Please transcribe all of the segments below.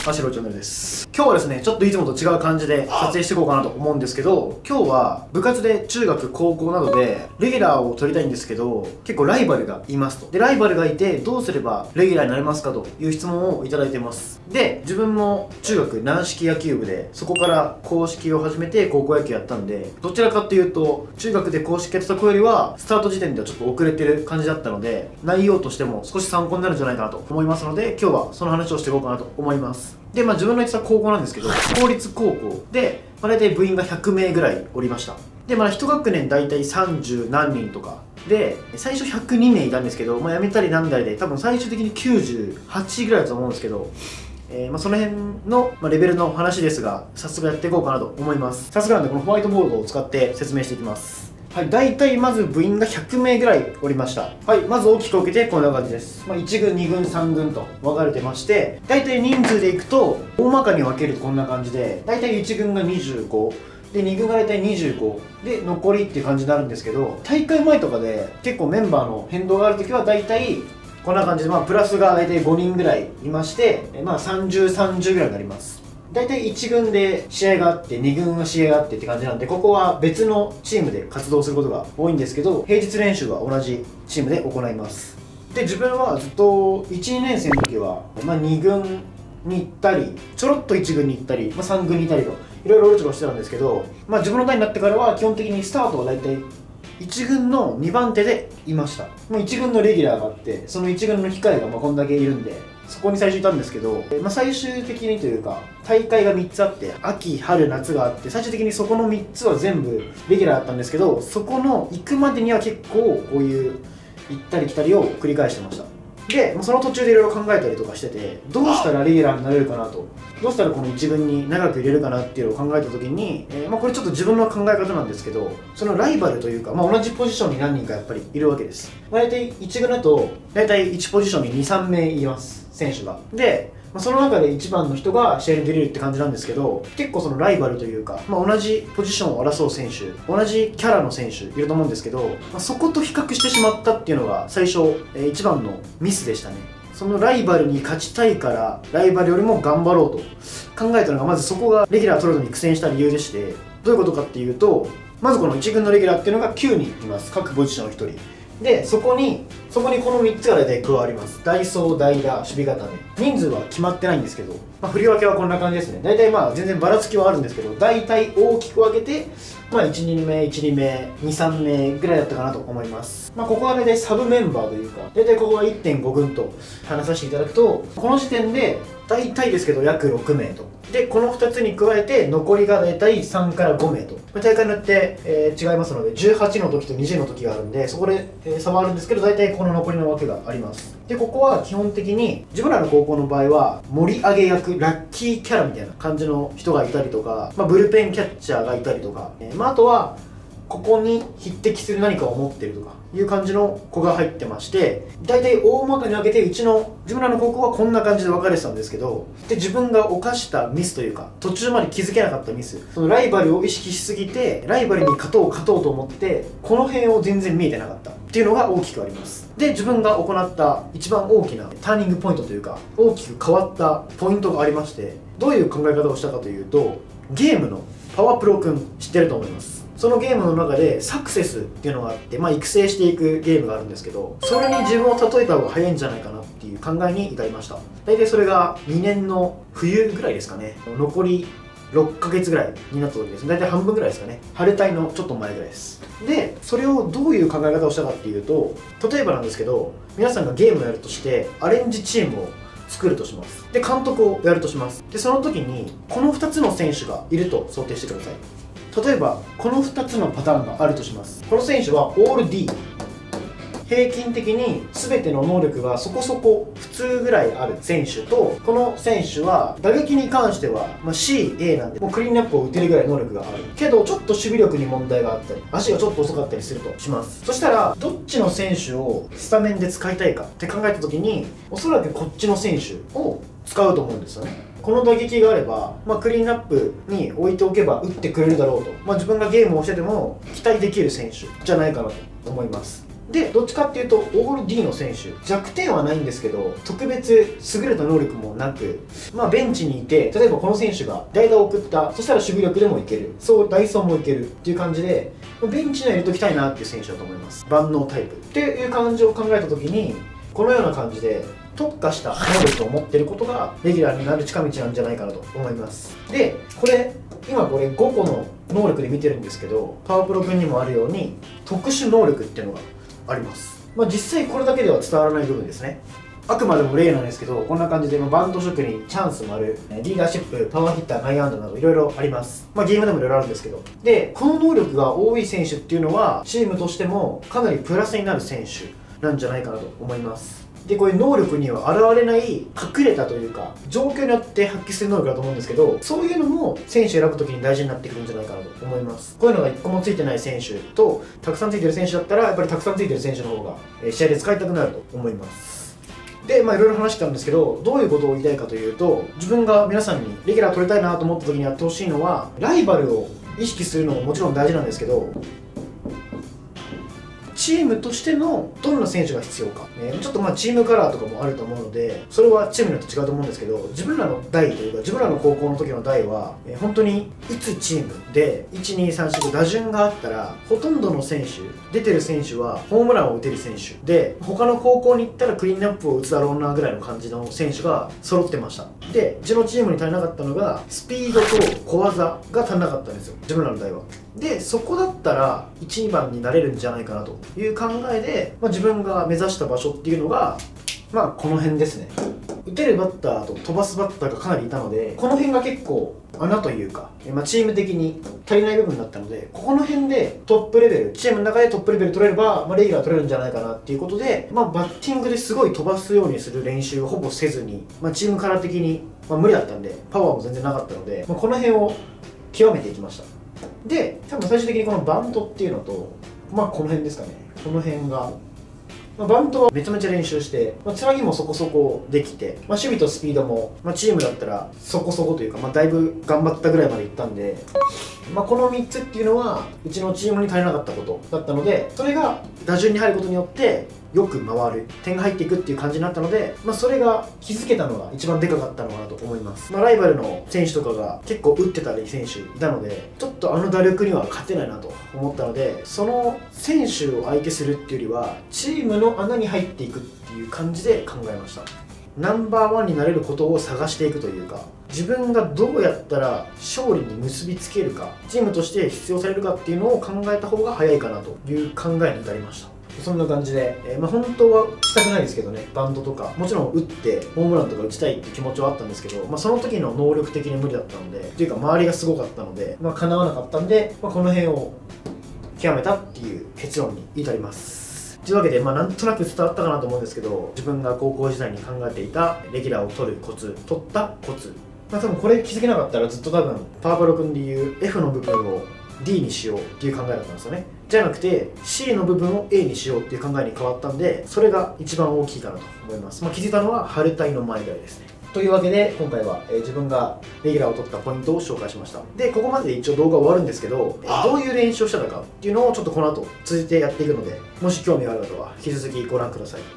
アシロチャンネルです。今日はですね、ちょっといつもと違う感じで撮影していこうかなと思うんですけど、今日は部活で中学、高校などでレギュラーを取りたいんですけど、結構ライバルがいますと。で、ライバルがいてどうすればレギュラーになれますかという質問をいただいてます。で、自分も中学軟式野球部で、そこから硬式を始めて高校野球やったんで、どちらかというと、中学で硬式やってた子よりは、スタート時点ではちょっと遅れてる感じだったので、内容としても少し参考になるんじゃないかなと思いますので、今日はその話をしていこうかなと思います。で、自分の行ってた高校なんですけど、公立高校で、大体部員が100名ぐらいおりました。で、1学年大体30何人とか。で、最初102名いたんですけど、辞めたりなんだりで、多分最終的に98ぐらいだと思うんですけど、その辺の、レベルの話ですが、早速やっていこうかなと思います。早速なんで、このホワイトボードを使って説明していきます。はい、大体まず部員が100名ぐらいおりました。はい、まず大きく分けてこんな感じです。1軍、2軍、3軍と分かれてまして、大体人数でいくと、大まかに分けるとこんな感じで、大体1軍が25、で、2軍が大体25、で、残りっていう感じになるんですけど、大会前とかで結構メンバーの変動があるときは大体、こんな感じで、プラスが大体5人ぐらいいまして、30、30ぐらいになります。大体1軍で試合があって2軍は試合があってって感じなんで、ここは別のチームで活動することが多いんですけど、平日練習は同じチームで行います。で、自分はずっと1、2年生の時は、2軍に行ったり、ちょろっと1軍に行ったり、3軍にいたりといろいろうろちょろしてたんですけど、自分の代になってからは基本的にスタートは大体1軍の2番手でいました。もう1軍のレギュラーがあって、その1軍の控えがこんだけいるんで、そこに最初いたんですけど、最終的にというか、大会が3つあって、秋、春、夏があって、最終的にそこの3つは全部レギュラーだったんですけど、そこの行くまでには結構こういう行ったり来たりを繰り返してました。で、その途中でいろいろ考えたりとかしてて、どうしたらレギュラーになれるかなと、どうしたらこの1軍に長く入れるかなっていうのを考えた時に、これちょっと自分の考え方なんですけど、そのライバルというか、同じポジションに何人かやっぱりいるわけです。大体1軍だと、大体1ポジションに2、3名います、選手が。で、その中で一番の人が試合に出れるって感じなんですけど、結構そのライバルというか、同じポジションを争う選手、同じキャラの選手いると思うんですけど、そこと比較してしまったっていうのが最初、一番のミスでしたね。そのライバルに勝ちたいから、ライバルよりも頑張ろうと考えたのが、まずそこがレギュラー取るのに苦戦した理由でして、どういうことかっていうと、まずこの1軍のレギュラーっていうのが9人います。各ポジション1人。で、そこにこの3つが大体加わります。代走、代打、守備固め。人数は決まってないんですけど、振り分けはこんな感じですね。大体全然ばらつきはあるんですけど、大体大きく分けて、1、2名、1、2名、2、3名ぐらいだったかなと思います。ここは大体サブメンバーというか、大体ここは 1.5 軍と話させていただくと、この時点で大体ですけど約6名と。で、この2つに加えて残りが大体3から5名と。大会によって、違いますので、18の時と20の時があるんで、そこで、差はあるんですけど、大体この残りのわけがあります。で、ここは基本的に、自分らの高校の場合は、盛り上げ役、ラッキーキャラみたいな感じの人がいたりとか、ブルペンキャッチャーがいたりとか、あとは、ここに匹敵する何かを持ってるとかいう感じの子が入ってまして、大体大まかに分けて自分らの高校はこんな感じで分かれてたんですけど、で、自分が犯したミスというか、途中まで気づけなかったミス、そのライバルを意識しすぎて、ライバルに勝とうと思って、この辺を全然見えてなかったっていうのが大きくあります。で、自分が行った一番大きなターニングポイントというか、大きく変わったポイントがありまして、どういう考え方をしたかというと、ゲームのパワプロくん知ってると思います。そのゲームの中でサクセスっていうのがあって、育成していくゲームがあるんですけど、それに自分を例えた方が早いんじゃないかなっていう考えに至りました。大体それが2年の冬ぐらいですかね。残り6ヶ月ぐらいになった時です。大体半分ぐらいですかね。春帯のちょっと前ぐらいです。で、それをどういう考え方をしたかっていうと、例えばなんですけど、皆さんがゲームをやるとして、アレンジチームを作るとします。で、監督をやるとします。で、その時に、この2つの選手がいると想定してください。例えばこの2つのパターンがあるとします。この選手はオール D、 平均的に全ての能力がそこそこ普通ぐらいある選手と、この選手は打撃に関しては、CA なんでもうクリーンアップを打てるぐらい能力があるけど、ちょっと守備力に問題があったり足がちょっと遅かったりするとします。そしたらどっちの選手をスタメンで使いたいかって考えた時に、おそらくこっちの選手を使うと思うんですよね。この打撃があれば、クリーンアップに置いておけば打ってくれるだろうと、自分がゲームをしてても期待できる選手じゃないかなと思います。 でどっちかっていうとオール D の選手、弱点はないんですけど特別優れた能力もなく、ベンチにいて、例えばこの選手が代打を送った、そしたら守備力でもいける、そうダイソーもいけるっていう感じで、ベンチには入れときたいなっていう選手だと思います。万能タイプっていう感じを考えた時に、このような感じで特化した能力を持っていることがレギュラーになる近道なんじゃないかなと思います。で今これ5個の能力で見てるんですけど、パワープロ君にもあるように特殊能力っていうのがあります。実際これだけでは伝わらない部分ですね。あくまでも例なんですけど、こんな感じでバント職人、チャンスもある、リーダーシップ、パワーヒッター、内野安打などいろいろあります。ゲームでもいろいろあるんですけど。で、この能力が多い選手っていうのは、チームとしてもかなりプラスになる選手なんじゃないかなと思います。で、これ能力には現れない隠れたというか、状況によって発揮する能力だと思うんですけど、そういうのも選手を選ぶときに大事になってくるんじゃないかなと思います。こういうのが1個もついてない選手と、たくさんついてる選手だったら、やっぱりたくさんついてる選手の方が試合で使いたくなると思います。で、いろいろ話してたんですけど、どういうことを言いたいかというと、自分が皆さんにレギュラー取りたいなと思った時にやってほしいのは、ライバルを意識するのももちろん大事なんですけど、チームとしてのどんな選手が必要か、ちょっとチームカラーとかもあると思うので、それはチームによって違うと思うんですけど、自分らの代というか自分らの高校の時の代は、本当に打つチームで1,2,3,4,5打順があったら、ほとんどの選手、出てる選手はホームランを打てる選手で、他の高校に行ったらクリーンアップを打つだろうなぐらいの感じの選手が揃ってました。で、うちのチームに足りなかったのがスピードと小技が足りなかったんですよ、自分らの代は。で、そこだったら1、2番になれるんじゃないかなという考えで、自分が目指した場所っていうのがこの辺ですね。打てるバッターと飛ばすバッターがかなりいたので、この辺が結構穴というか、チーム的に足りない部分だったので、ここの辺でトップレベル、チームの中でトップレベル取れれば、レギュラー取れるんじゃないかなっていうことで、バッティングですごい飛ばすようにする練習をほぼせずに、チームカラー的に、無理だったんで、パワーも全然なかったので、この辺を極めていきました。で、多分最終的にこのバントっていうのと、この辺ですかね。この辺が、バントはめちゃめちゃ練習して、つなぎもそこそこできて、守備とスピードも、チームだったらそこそこというか、だいぶ頑張ったぐらいまでいったんで、この3つっていうのはうちのチームに足りなかったことだったので、それが打順に入ることによってよく回る、点が入っていくっていう感じになったので、それが気づけたのが一番でかかったのかなと思います。ライバルの選手とかが結構打ってた選手いたので、ちょっとあの打力には勝てないなと思ったので、その選手を相手するっていうよりはチームの穴に入っていくっていう感じで考えました。ナンバーワンになれることを探していくというか、自分がどうやったら勝利に結びつけるか、チームとして必要されるかっていうのを考えた方が早いかなという考えに至りました。そんな感じで、本当はしたくないですけどね、バントとかもちろん打ってホームランとか打ちたいっていう気持ちはあったんですけど、その時の能力的に無理だったので、っていうか周りがすごかったので、叶わなかったんで、この辺を極めたっていう結論に至ります。というわけで、なんとなく伝わったかなと思うんですけど、自分が高校時代に考えていたレギュラーを取るコツ、取ったコツ、多分これ気づけなかったらずっと多分パワプロ君でいう F の部分を D にしようっていう考えだったんですよね。じゃなくて C の部分を A にしようっていう考えに変わったんで、それが一番大きいかなと思います。気づいたのは春帯の前ぐらいですね。というわけで今回は自分がレギュラーを取ったポイントを紹介しました。で、ここまでで一応動画終わるんですけど、どういう練習をしたのかっていうのをちょっとこの後続いてやっていくので、もし興味がある方は引き続きご覧ください。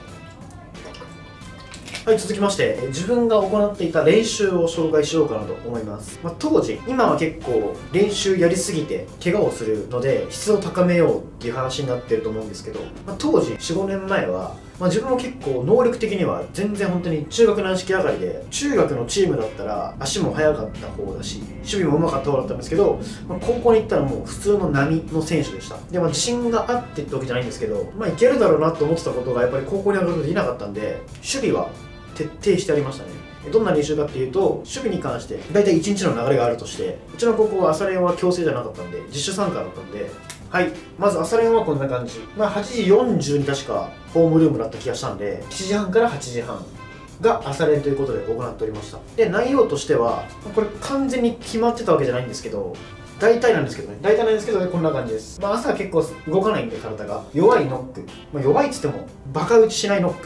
はい、続きまして、自分が行っていた練習を紹介しようかなと思います。当時、今は結構練習やりすぎて怪我をするので質を高めようっていう話になってると思うんですけど、当時 4,5 年前は自分も結構能力的には全然本当に中学軟式上がりで、中学のチームだったら足も速かった方だし守備も上手かった方だったんですけど、高校に行ったらもう普通の波の選手でした。で、自信があってってわけじゃないんですけど、いけるだろうなと思ってたことがやっぱり高校に上がることできなかったんで、守備は徹底してありましたね。どんな練習かっていうと、守備に関して大体1日の流れがあるとして、うちの高校は朝練は強制じゃなかったんで自主参加だったんで、はい、まず朝練はこんな感じ。8時40に確かホームルームだった気がしたんで、7時半から8時半が朝練ということで行っておりました。で、内容としてはこれ完全に決まってたわけじゃないんですけど、大体なんですけどね、こんな感じです。朝は結構動かないんで、体が弱いノック、弱いっつってもバカ打ちしないノック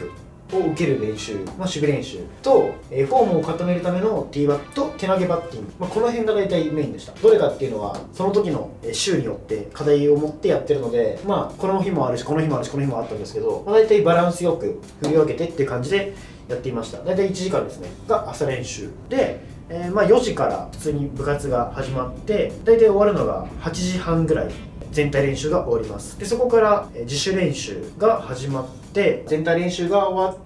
を受ける練習、守備練習と、フォームを固めるためのティーバット、手投げバッティング、この辺が大体メインでした。どれかっていうのはその時の週によって課題を持ってやってるので、この日もあるしこの日もあるしこの日もあったんですけど、大体バランスよく振り分けてっていう感じでやっていました。大体1時間ですねが朝練習で、4時から普通に部活が始まって、大体終わるのが8時半ぐらい全体練習が終わります。でそこから自主練習が始まって、全体練習が終わって、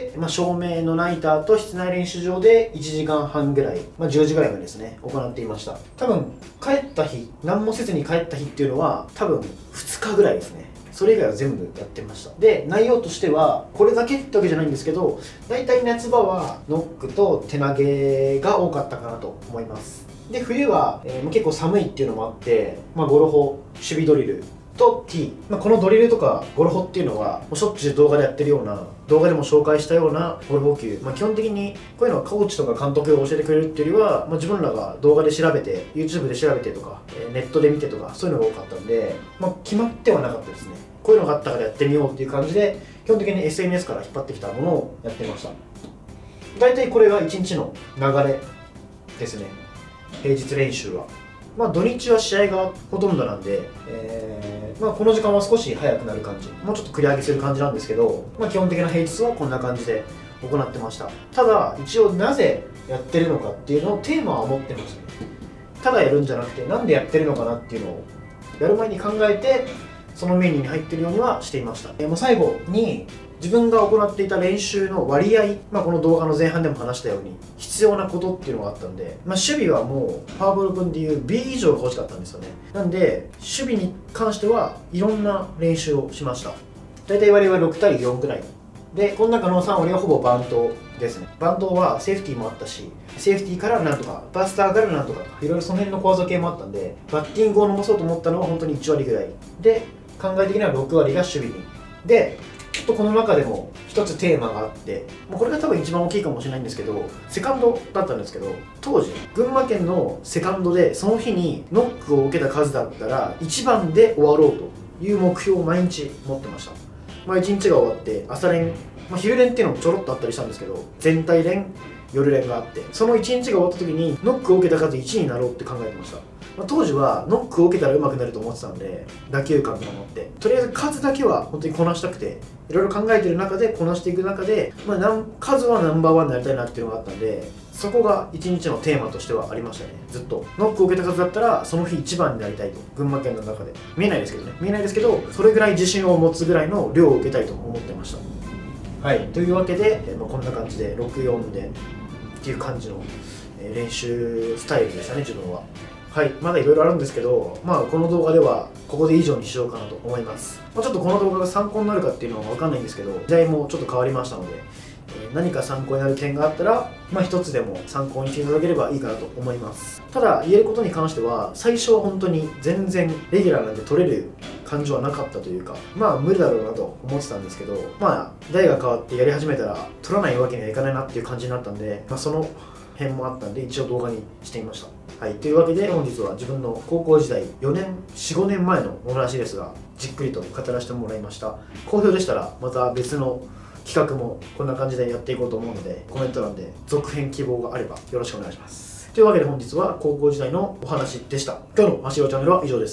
照明のナイターと室内練習場で1時間半ぐらい、10時ぐらいまでですね行っていました。多分帰った日、何もせずに帰った日っていうのは多分2日ぐらいですね。それ以外は全部やってました。で内容としてはこれだけってわけじゃないんですけど、大体夏場はノックと手投げが多かったかなと思います。で冬は、結構寒いっていうのもあって、ゴロホ、守備ドリルと T、このドリルとかゴロホっていうのはもうしょっちゅう動画でやってるような、動画でも紹介したようなゴルフ補給、基本的にこういうのはコーチとか監督が教えてくれるっていうよりは、自分らが動画で調べて YouTube で調べてとか、ネットで見てとか、そういうのが多かったんで、決まってはなかったですね。こういうのがあったからやってみようっていう感じで、基本的に SNS から引っ張ってきたものをやってました。大体これが1日の流れですね。平日練習は土日は試合がほとんどなんで、この時間は少し早くなる感じ、もうちょっと繰り上げする感じなんですけど、基本的な平日はこんな感じで行ってました。ただ一応なぜやってるのかっていうのをテーマは持ってましたね。ただやるんじゃなくて、なんでやってるのかなっていうのをやる前に考えて、そのメニューに入ってるようにはしていました。最後に自分が行っていた練習の割合、この動画の前半でも話したように必要なことっていうのがあったんで、守備はもうパワーボール君でいう B 以上が欲しかったんですよね。なんで守備に関してはいろんな練習をしました。大体割合は6対4ぐらいで、この中の3割はほぼバントですね。バントはセーフティーもあったし、セーフティーからなんとか、バスターからなんとか、いろいろその辺の小技系もあったんで、バッティングを伸ばそうと思ったのは本当に1割ぐらいで、考え的には6割が守備に。でちょっとこの中でも一つテーマがあって、これが多分一番大きいかもしれないんですけど、セカンドだったんですけど、当時群馬県のセカンドでその日にノックを受けた数だったら1番で終わろうという目標を毎日持ってました。1日が終わって朝練、昼練っていうのもちょろっとあったりしたんですけど、全体練、夜練があって、その1日が終わった時にノックを受けた数1になろうって考えてました。当時はノックを受けたら上手くなると思ってたんで、打球感とか持ってとりあえず数だけは本当にこなしたくて、いろいろ考えてる中でこなしていく中で、数はナンバーワンになりたいなっていうのがあったんで、そこが1日のテーマとしてはありましたね。ずっとノックを受けた数だったらその日1番になりたいと、群馬県の中で見えないですけどね、見えないですけど、それぐらい自信を持つぐらいの量を受けたいと思ってました。はい、というわけで、こんな感じで64でっていう感じの練習スタイルでしたね、自分は。はい、まだいろいろあるんですけど、この動画ではここで以上にしようかなと思います。ちょっとこの動画が参考になるかっていうのは分かんないんですけど、時代もちょっと変わりましたので、何か参考になる点があったら、一つでも参考にしていただければいいかなと思います。ただ言えることに関しては、最初は本当に全然レギュラーなんて取れる感じはなかったというか、無理だろうなと思ってたんですけど、代が変わってやり始めたら取らないわけにはいかないなっていう感じになったんで、その辺もあったんで一応動画にしてみました。はい、というわけで本日は自分の高校時代4年、4、5年前のお話ですが、じっくりと語らせてもらいました。好評でしたらまた別の企画もこんな感じでやっていこうと思うので、コメント欄で続編希望があればよろしくお願いします。というわけで本日は高校時代のお話でした。今日の走ろうチャンネルは以上です。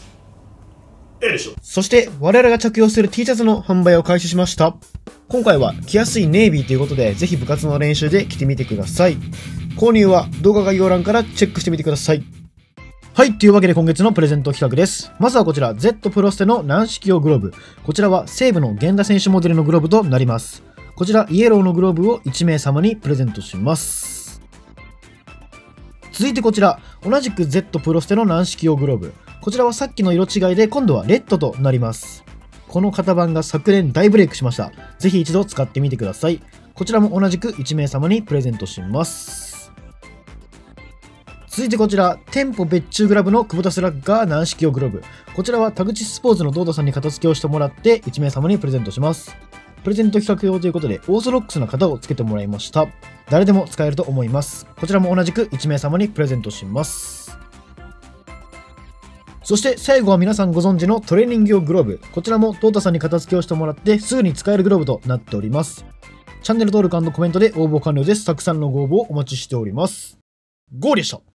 そして我々が着用する T シャツの販売を開始しました。今回は着やすいネイビーということで、ぜひ部活の練習で着てみてください。購入は動画概要欄からチェックしてみてください。はい、というわけで今月のプレゼント企画です。まずはこちら Z プロステの軟式用グローブ。こちらは西武の源田選手モデルのグローブとなります。こちらイエローのグローブを1名様にプレゼントします。続いてこちら同じく Z プロステの軟式用グローブ。こちらはさっきの色違いで今度はレッドとなります。この型番が昨年大ブレイクしました。ぜひ一度使ってみてください。こちらも同じく1名様にプレゼントします。続いてこちら、店舗別注グラブの久保田スラッガー軟式用グローブ。こちらは田口スポーツのドードさんに片付けをしてもらって1名様にプレゼントします。プレゼント企画用ということでオーソドックスな型をつけてもらいました。誰でも使えると思います。こちらも同じく1名様にプレゼントします。そそして最後は皆さんご存知のトレーニング用グローブ。こちらもトータさんに片付けをしてもらってすぐに使えるグローブとなっております。チャンネル登録&コメントで応募完了です。たくさんのご応募をお待ちしております。ゴーでした。